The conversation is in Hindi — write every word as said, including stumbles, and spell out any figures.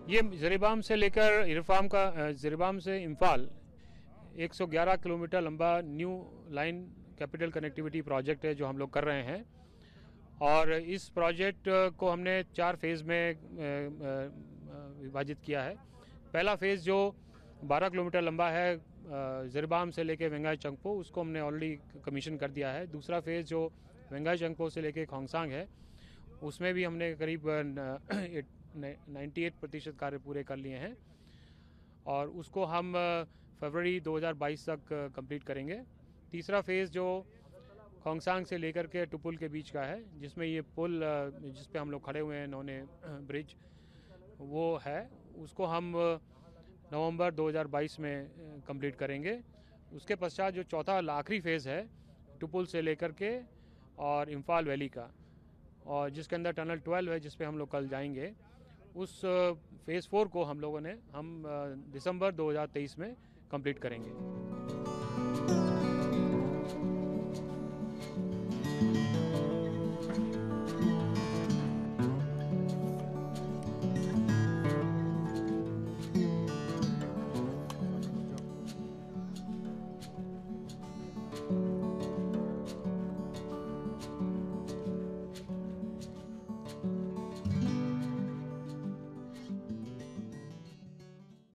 ये ज़िरीबाम से लेकर इरफाम का ज़िरीबाम से इम्फाल एक सौ ग्यारह किलोमीटर लंबा new line capital connectivity project है जो हम लोग कर रहे हैं। और इस प्रोजेक्ट को हमने चार फेज़ में विभाजित किया है। पहला फेज़ जो बारह किलोमीटर लंबा है ज़िरीबाम से लेके वेंगाई चंगपो, उसको हमने ऑलरेडी कमीशन कर दिया है। दूसरा फेज़ जो वेंगाई चंगपो से लेके खोंगसांग है, उसमें भी हमने करीब अट्ठानवे प्रतिशत कार्य पूरे कर लिए हैं और उसको हम फरवरी दो हज़ार बाईस तक कंप्लीट करेंगे। तीसरा फेज़ जो खोंगसांग से लेकर के टुपुल के बीच का है, जिसमें ये पुल जिस पे हम लोग खड़े हुए हैं नौने ब्रिज, वो है, उसको हम नवंबर दो हज़ार बाईस में कंप्लीट करेंगे। उसके पश्चात जो चौथा आखिरी फेज़ है टुपुल से लेकर के और इम्फाल वैली का, और जिसके अंदर टनल ट्वेल्व है जिस पे हम लोग कल जाएंगे, उस फेज़ फोर को हम लोगों ने हम दिसंबर दो हज़ार तेईस में कंप्लीट करेंगे।